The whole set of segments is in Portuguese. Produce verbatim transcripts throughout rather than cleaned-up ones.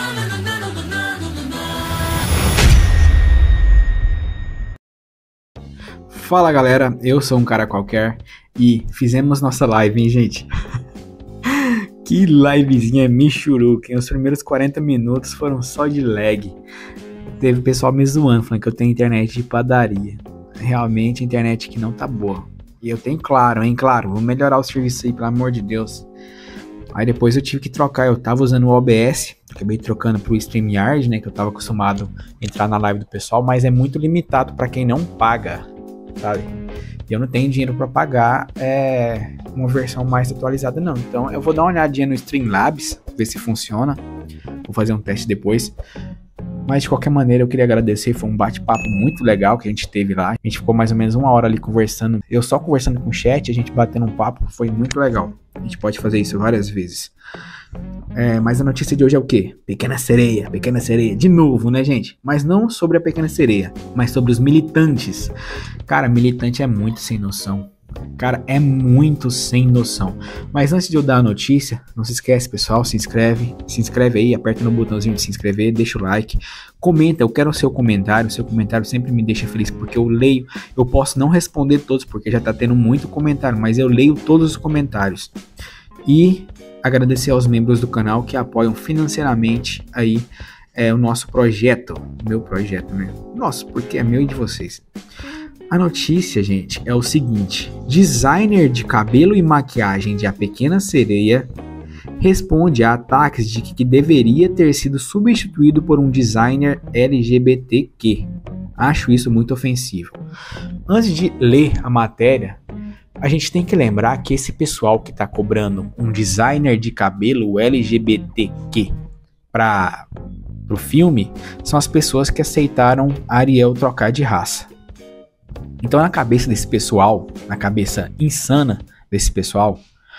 Fala galera, eu sou um cara qualquer e fizemos nossa live, hein gente? Que livezinha michuruca, hein? Os primeiros quarenta minutos foram só de lag. Teve pessoal me zoando, falando que eu tenho internet de padaria. Realmente a internet aqui não tá boa. E eu tenho claro, hein, claro, vou melhorar o serviço aí, pelo amor de Deus. Aí depois eu tive que trocar, eu tava usando o O B S, acabei trocando pro StreamYard, né, que eu tava acostumado a entrar na live do pessoal, mas é muito limitado pra quem não paga, sabe? E eu não tenho dinheiro pra pagar é, uma versão mais atualizada não. Então eu vou dar uma olhadinha no Streamlabs, ver se funciona. Vou fazer um teste depois. Mas de qualquer maneira eu queria agradecer, foi um bate-papo muito legal que a gente teve lá. A gente ficou mais ou menos uma hora ali conversando, eu só conversando com o chat, a gente batendo um papo, foi muito legal. A gente pode fazer isso várias vezes. É, mas a notícia de hoje é o quê? Pequena Sereia, Pequena Sereia, de novo, né gente? Mas não sobre a Pequena Sereia, mas sobre os militantes. Cara, militante é muito sem noção. Cara, é muito sem noção. Mas antes de eu dar a notícia, não se esquece, pessoal, se inscreve. Se inscreve aí, aperta no botãozinho de se inscrever, deixa o like. Comenta, eu quero o seu comentário. O seu comentário sempre me deixa feliz, porque eu leio. Eu posso não responder todos, porque já tá tendo muito comentário, mas eu leio todos os comentários. E agradecer aos membros do canal que apoiam financeiramente aí é, o nosso projeto. O meu projeto, né? Nossa, porque é meu e de vocês. A notícia, gente, é o seguinte: designer de cabelo e maquiagem de A Pequena Sereia responde a ataques de que deveria ter sido substituído por um designer L G B T Q. Acho isso muito ofensivo. Antes de ler a matéria, a gente tem que lembrar que esse pessoal que está cobrando um designer de cabelo L G B T Q para o filme são as pessoas que aceitaram Ariel trocar de raça. Então na cabeça desse pessoal, na cabeça insana desse pessoal,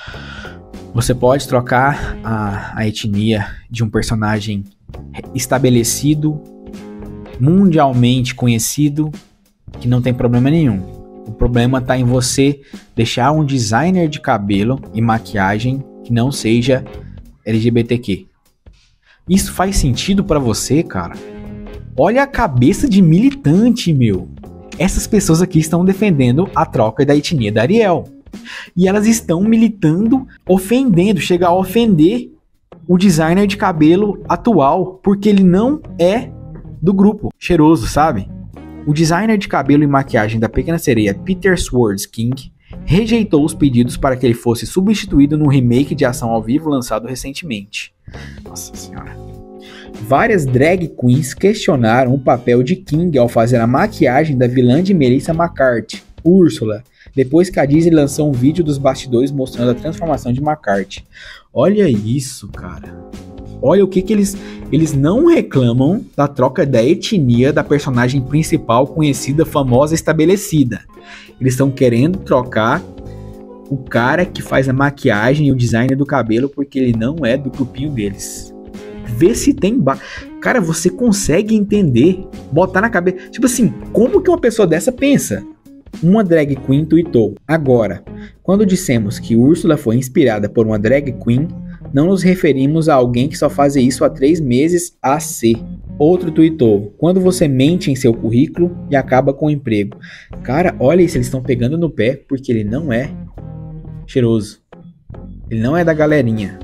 você pode trocar a, a etnia de um personagem estabelecido, mundialmente conhecido, que não tem problema nenhum. O problema está em você deixar um designer de cabelo e maquiagem que não seja L G B T Q. Isso faz sentido para você, cara? Olha a cabeça de militante, meu. Essas pessoas aqui estão defendendo a troca da etnia da Ariel. E elas estão militando, ofendendo, chega a ofender o designer de cabelo atual, porque ele não é do grupo cheiroso, sabe? O designer de cabelo e maquiagem da Pequena Sereia, Peter Swords King, rejeitou os pedidos para que ele fosse substituído no remake de ação ao vivo lançado recentemente. Nossa senhora. Várias drag queens questionaram o papel de King ao fazer a maquiagem da vilã de Melissa McCarthy, Úrsula, depois que a Disney lançou um vídeo dos bastidores mostrando a transformação de McCarthy. Olha isso, cara. Olha o que que eles... Eles não reclamam da troca da etnia da personagem principal conhecida, famosa, estabelecida. Eles estão querendo trocar o cara que faz a maquiagem e o design do cabelo porque ele não é do grupinho deles. Vê se tem... Ba... Cara, você consegue entender, botar na cabeça... Tipo assim, como que uma pessoa dessa pensa? Uma drag queen tweetou: agora, quando dissemos que Úrsula foi inspirada por uma drag queen, não nos referimos a alguém que só faz isso há três meses A C. Outro tweetou: quando você mente em seu currículo e acaba com o emprego. Cara, olha isso, eles estão pegando no pé porque ele não é cheiroso. Ele não é da galerinha.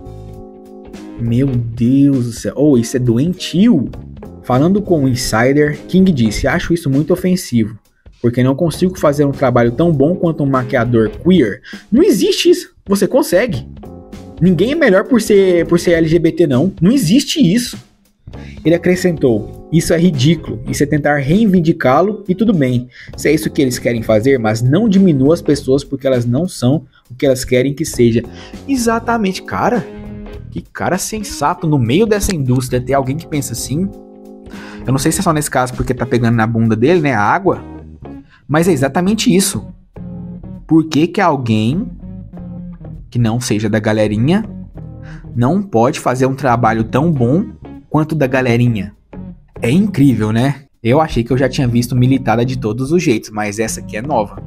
Meu Deus do céu. Oh, isso é doentio. Falando com o Insider, King disse: acho isso muito ofensivo, porque não consigo fazer um trabalho tão bom quanto um maquiador queer. Não existe isso. Você consegue. Ninguém é melhor por ser, por ser L G B T não. Não existe isso. Ele acrescentou: isso é ridículo. Isso é tentar reivindicá-lo e tudo bem. Se é isso que eles querem fazer, mas não diminua as pessoas porque elas não são o que elas querem que seja. Exatamente, cara. Que cara sensato. No meio dessa indústria ter alguém que pensa assim. Eu não sei se é só nesse caso porque tá pegando na bunda dele, né, a água. Mas é exatamente isso. Por que que alguém que não seja da galerinha não pode fazer um trabalho tão bom quanto da galerinha? É incrível, né? Eu achei que eu já tinha visto militada de todos os jeitos, mas essa aqui é nova.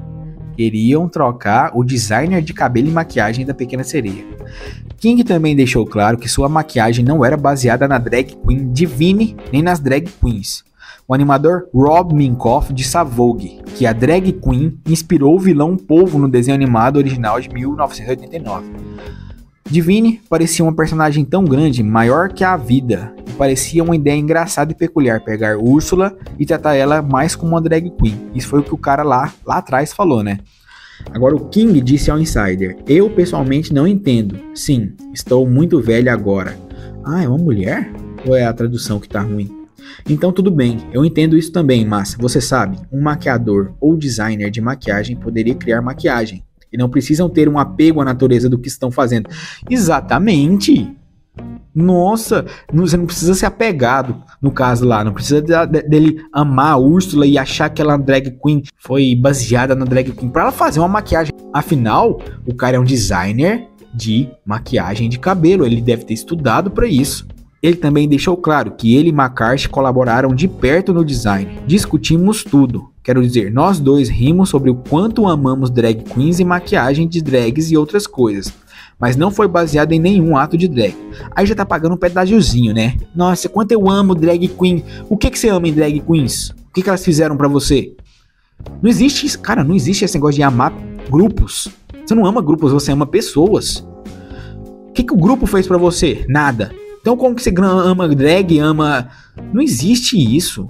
Queriam trocar o designer de cabelo e maquiagem da Pequena Sereia. King também deixou claro que sua maquiagem não era baseada na drag queen Divine nem nas drag queens. O animador Rob Minkoff disse a Vogue que a drag queen inspirou o vilão Polvo no desenho animado original de mil novecentos e oitenta e nove. Divine parecia uma personagem tão grande, maior que a vida, e parecia uma ideia engraçada e peculiar pegar Úrsula e tratar ela mais como uma drag queen. Isso foi o que o cara lá, lá atrás falou, né? Agora o King disse ao Insider: eu pessoalmente não entendo. Sim, estou muito velha agora. Ah, é uma mulher? Ou é a tradução que tá ruim? Então tudo bem, eu entendo isso também, mas você sabe, um maquiador ou designer de maquiagem poderia criar maquiagem. E não precisam ter um apego à natureza do que estão fazendo. Exatamente! Nossa, você não precisa ser apegado, no caso lá, não precisa de, de, dele amar a Úrsula e achar que ela drag queen foi baseada na drag queen para ela fazer uma maquiagem. Afinal, o cara é um designer de maquiagem de cabelo, ele deve ter estudado para isso. Ele também deixou claro que ele e McCarthy colaboraram de perto no design. Discutimos tudo. Quero dizer, nós dois rimos sobre o quanto amamos drag queens e maquiagem de drags e outras coisas. Mas não foi baseado em nenhum ato de drag. Aí já tá pagando um pedágiozinho, né? Nossa, quanto eu amo drag queen. O que que você ama em drag queens? O que que elas fizeram pra você? Não existe isso, cara, não existe esse negócio de amar grupos. Você não ama grupos, você ama pessoas. O que que o grupo fez pra você? Nada. Então como que você ama drag, ama... Não existe isso.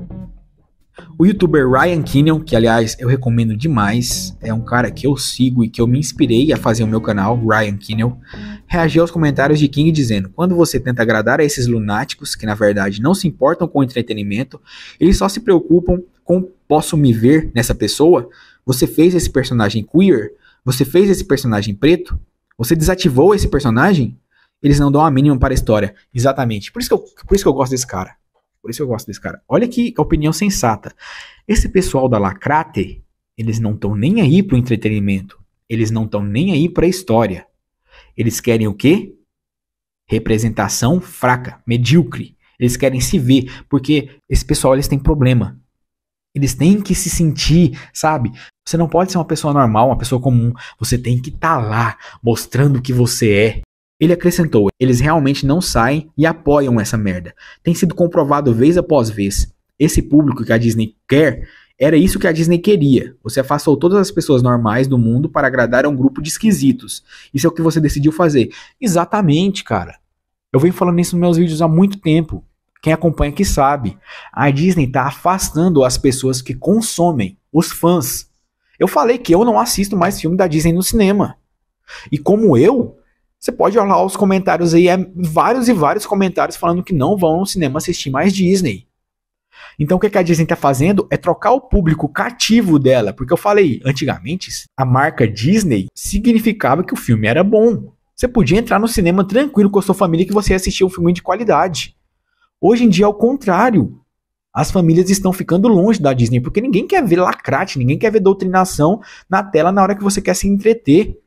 O youtuber Ryan Kinel, que aliás eu recomendo demais, é um cara que eu sigo e que eu me inspirei a fazer o meu canal, Ryan Kinel, reagiu aos comentários de King dizendo: quando você tenta agradar a esses lunáticos, que na verdade não se importam com o entretenimento, eles só se preocupam com posso me ver nessa pessoa? Você fez esse personagem queer? Você fez esse personagem preto? Você desativou esse personagem? Eles não dão a mínima para a história. Exatamente. Por isso que eu, por isso que eu gosto desse cara. Por isso que eu gosto desse cara. Olha que opinião sensata. Esse pessoal da Lacrate, eles não estão nem aí pro entretenimento. Eles não estão nem aí pra história. Eles querem o quê? Representação fraca, medíocre. Eles querem se ver, porque esse pessoal, eles têm problema. Eles têm que se sentir, sabe? Você não pode ser uma pessoa normal, uma pessoa comum. Você tem que estar lá, mostrando o que você é. Ele acrescentou: eles realmente não saem e apoiam essa merda. Tem sido comprovado vez após vez. Esse público que a Disney quer, era isso que a Disney queria. Você afastou todas as pessoas normais do mundo para agradar a um grupo de esquisitos. Isso é o que você decidiu fazer. Exatamente, cara. Eu venho falando isso nos meus vídeos há muito tempo. Quem acompanha aqui sabe. A Disney está afastando as pessoas que consomem, os fãs. Eu falei que eu não assisto mais filme da Disney no cinema. E como eu... Você pode olhar os comentários aí, é vários e vários comentários falando que não vão no cinema assistir mais Disney. Então o que a Disney está fazendo é trocar o público cativo dela. Porque eu falei, antigamente, a marca Disney significava que o filme era bom. Você podia entrar no cinema tranquilo com a sua família que você ia assistir um filme de qualidade. Hoje em dia é o contrário. As famílias estão ficando longe da Disney porque ninguém quer ver lacrate, ninguém quer ver doutrinação na tela na hora que você quer se entreter.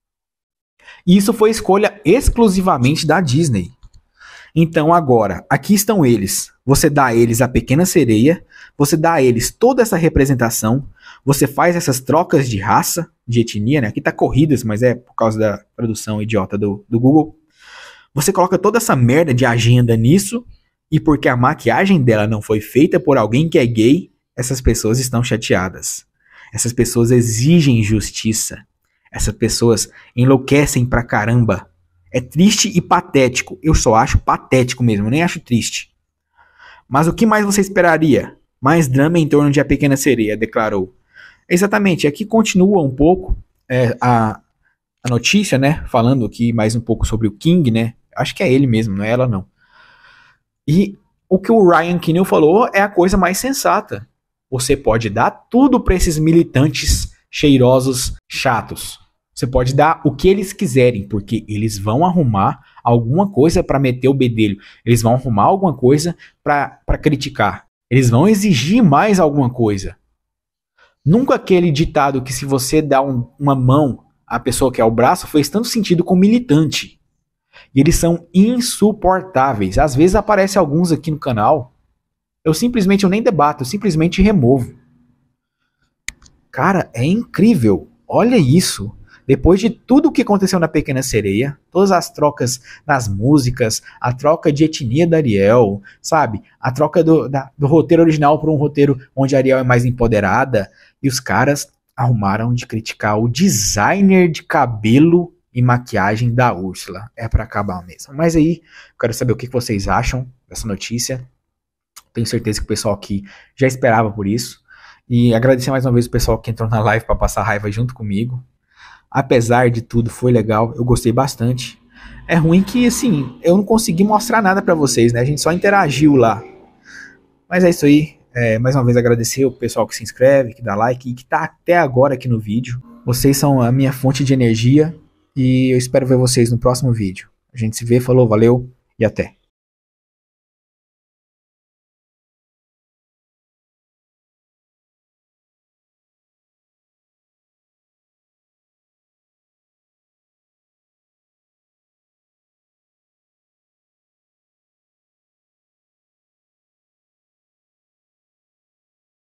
E isso foi escolha exclusivamente da Disney. Então agora, aqui estão eles. Você dá a eles a Pequena Sereia, você dá a eles toda essa representação, você faz essas trocas de raça, de etnia, né? Aqui tá corridas, mas é por causa da tradução idiota do, do Google. Você coloca toda essa merda de agenda nisso, e porque a maquiagem dela não foi feita por alguém que é gay, essas pessoas estão chateadas. Essas pessoas exigem justiça. Essas pessoas enlouquecem pra caramba. É triste e patético. Eu só acho patético mesmo, eu nem acho triste. Mas o que mais você esperaria? Mais drama em torno de A Pequena Sereia, declarou. Exatamente, aqui continua um pouco é, a, a notícia, né? Falando aqui mais um pouco sobre o King, né? Acho que é ele mesmo, não é ela não. E o que o Ryan Kinel falou é a coisa mais sensata. Você pode dar tudo pra esses militantes cheirosos, chatos. Você pode dar o que eles quiserem, porque eles vão arrumar alguma coisa para meter o bedelho. Eles vão arrumar alguma coisa para criticar. Eles vão exigir mais alguma coisa. Nunca aquele ditado que se você dá um, uma mão à pessoa que é o braço fez tanto sentido com militante. E eles são insuportáveis. Às vezes aparecem alguns aqui no canal. Eu simplesmente eu nem debato, eu simplesmente removo. Cara, é incrível. Olha isso. Depois de tudo o que aconteceu na Pequena Sereia, todas as trocas nas músicas, a troca de etnia da Ariel, sabe? A troca do, da, do roteiro original para um roteiro onde a Ariel é mais empoderada, e os caras arrumaram de criticar o designer de cabelo e maquiagem da Úrsula. É pra acabar mesmo. Mas aí, eu quero saber o que vocês acham dessa notícia. Tenho certeza que o pessoal aqui já esperava por isso. E agradecer mais uma vez o pessoal que entrou na live pra passar raiva junto comigo. Apesar de tudo, foi legal. Eu gostei bastante. É ruim que, assim, eu não consegui mostrar nada pra vocês, né? A gente só interagiu lá. Mas é isso aí. É, mais uma vez agradecer o pessoal que se inscreve, que dá like e que tá até agora aqui no vídeo. Vocês são a minha fonte de energia e eu espero ver vocês no próximo vídeo. A gente se vê, falou, valeu e até.